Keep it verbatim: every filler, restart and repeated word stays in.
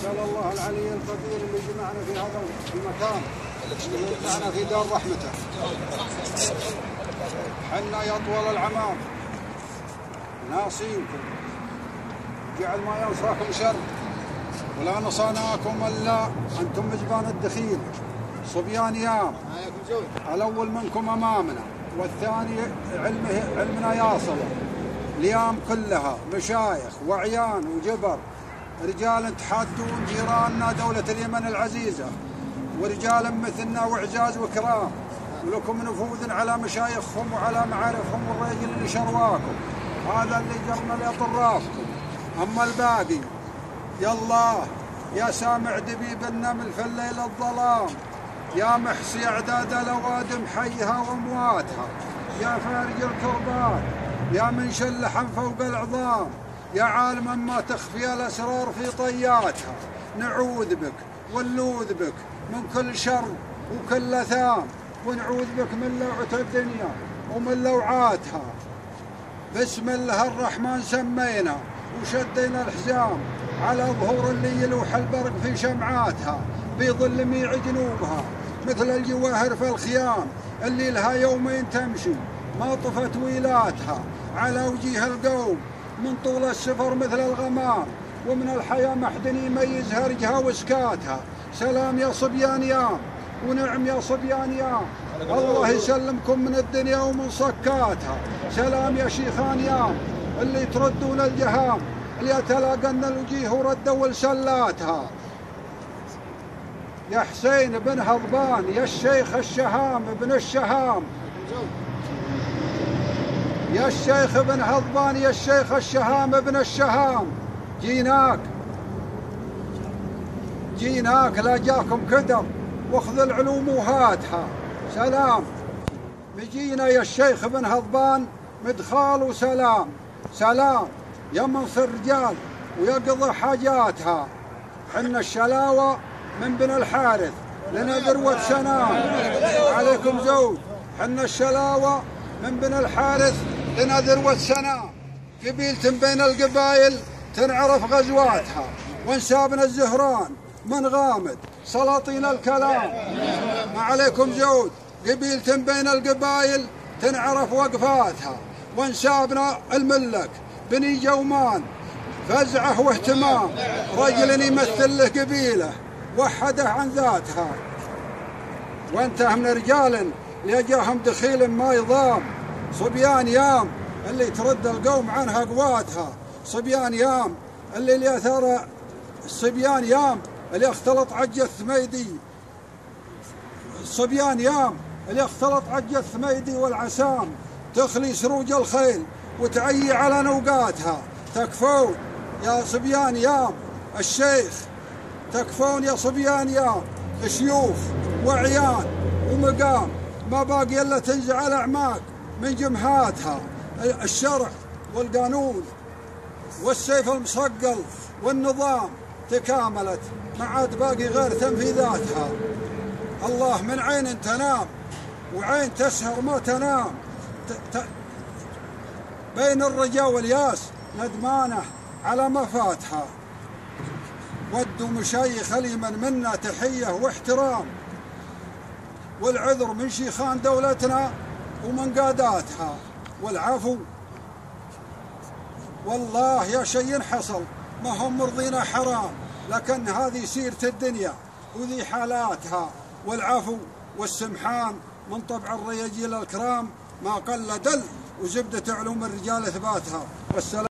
نسأل الله العلي القدير اللي جمعنا في هذا المكان، اللي جمعنا في دار رحمته. حنا يا طول العمام ناصينكم، جعل ما ينصاكم شر، ولا نصاناكم الا انتم مجبان الدخيل صبيان يام. الاول منكم امامنا، والثاني علمه علمنا ياصل. ليام كلها مشايخ وعيان وجبر، رجال تحدون جيراننا دولة اليمن العزيزة، ورجال مثلنا وعزاز وكرام، ولكم نفوذ على مشايخهم وعلى معارفهم والرجل اللي شرواكم. هذا اللي جرنا لأطرافكم. أما الباقي يالله يا سامع دبيب النمل في الليل الظلام، يا محصي أعداد الأوادم حيها وأمواتها، يا فارج الكربات، يا من شلحا فوق العظام، يا عالما ما تخفي الأسرار في طياتها. نعوذ بك ونلوذ بك من كل شر وكل أثام، ونعوذ بك من لوعة الدنيا ومن لوعاتها. بسم الله الرحمن سمينا وشدينا الحزام على ظهور اللي يلوح البرق في شمعاتها، بظل ميع جنوبها مثل الجواهر في الخيام، اللي لها يومين تمشي ما طفت ويلاتها على وجيه القوم من طول السفر مثل الغمام، ومن الحياة محد يميز هرجها وسكاتها. سلام يا صبيان يام، ونعم يا صبيان يام، الله يسلمكم من الدنيا ومن صكاتها. سلام يا شيخان يام اللي تردون الجهام، اللي تلاقن الوجيه وردوا لسلاتها. يا حسين بن هضبان يا الشيخ الشهام بن الشهام، يا الشيخ بن هضبان يا الشيخ الشهام بن الشهام، جيناك جيناك لا جاكم كدر واخذ العلوم وهاتها. سلام مجينا يا الشيخ بن هضبان مدخال وسلام. سلام يا منصر رجال ويقضي حاجاتها، حنا الشلاوة من بن الحارث لنا ذروة سنام. عليكم زود، حنا الشلاوة من بن الحارث لنا ذروة سنام، قبيلة بين القبائل تنعرف غزواتها، وانسابنا الزهران من غامد سلاطين الكلام. ما عليكم زود، قبيلة بين القبائل تنعرف وقفاتها، وانسابنا الملك بني جومان فزعه واهتمام، رجل يمثل له قبيله وحده عن ذاتها. وانته من رجال لجاهم دخيل ما يضام، صبيان يام اللي ترد القوم عنها قواتها. صبيان يام اللي اللي اثار الصبيان يام اللي اختلط عج الثميدي، صبيان يام اللي اختلط عج الثميدي والعسام، تخلي سروج الخيل وتعي على نوقاتها. تكفون يا صبيان يام الشيخ، تكفون يا صبيان يام شيوخ وعيان ومقام، ما باقي الا تنزع الاعماق من جمهاتها. الشرع والقانون والسيف المصقل والنظام تكاملت، ما عاد باقي غير تنفيذاتها. الله من عين تنام وعين تسهر ما تنام، ت... ت... بين الرجاء والياس ندمانه على ما فاتها. ودوا مشايخ اليمن منا تحية واحترام، والعذر من شيخان دولتنا ومن قاداتها، والعفو والله يا شي حصل ما هم مرضينا حرام، لكن هذه سيرة الدنيا وذي حالاتها. والعفو والسمحان من طبع الرجال الكرام، ما قل دل وزبدة علوم الرجال اثباتها. والسلام.